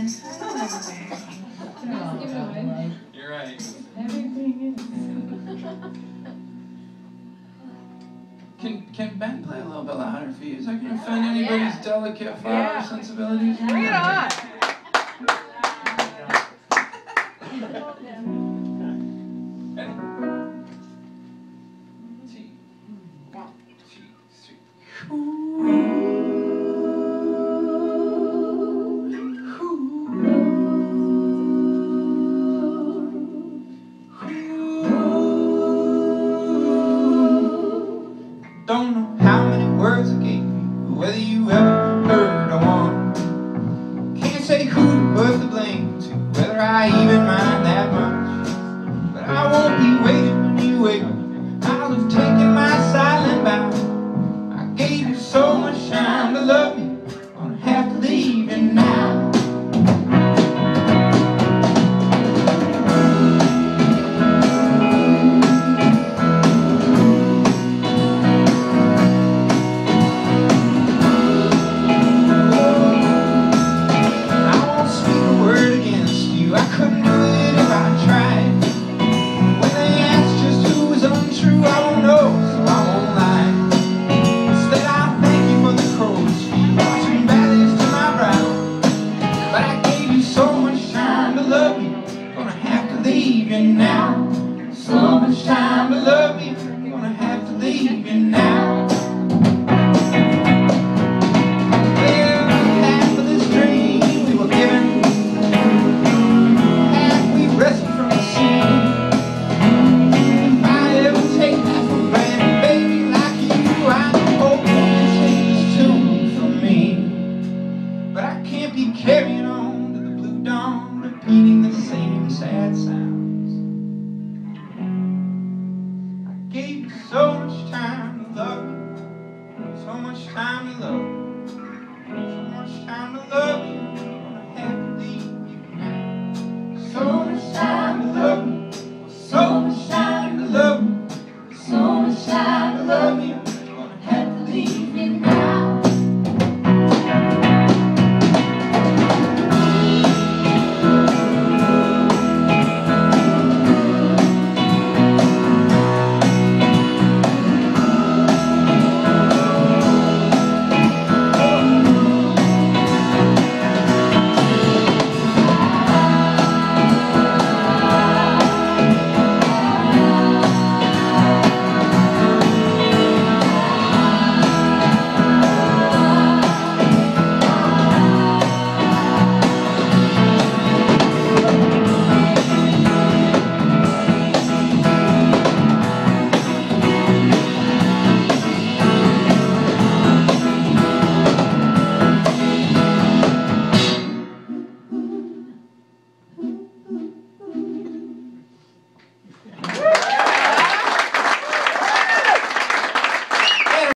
You're right. Everything is. Can Ben play a little bit louder for you? Is that going to offend anybody's delicate flower sensibilities? Bring it on. Don't know how many words I gave you, whether you ever heard or one. Can't say who to put the blame to, whether I even mind that much. But I won't be waiting when you wake up. I'll have taken my silent bow. I gave you so much time to love me, gonna have to leave you now. Now, so much time to love me, I'm gonna have to leave you now. Well, half of this dream we were given, half we wrestled from the sea. If I ever take that for granted, baby, like you, I hope you sing this tune for me. But I can't be carrying on to the blue dawn, repeating the same sad sound.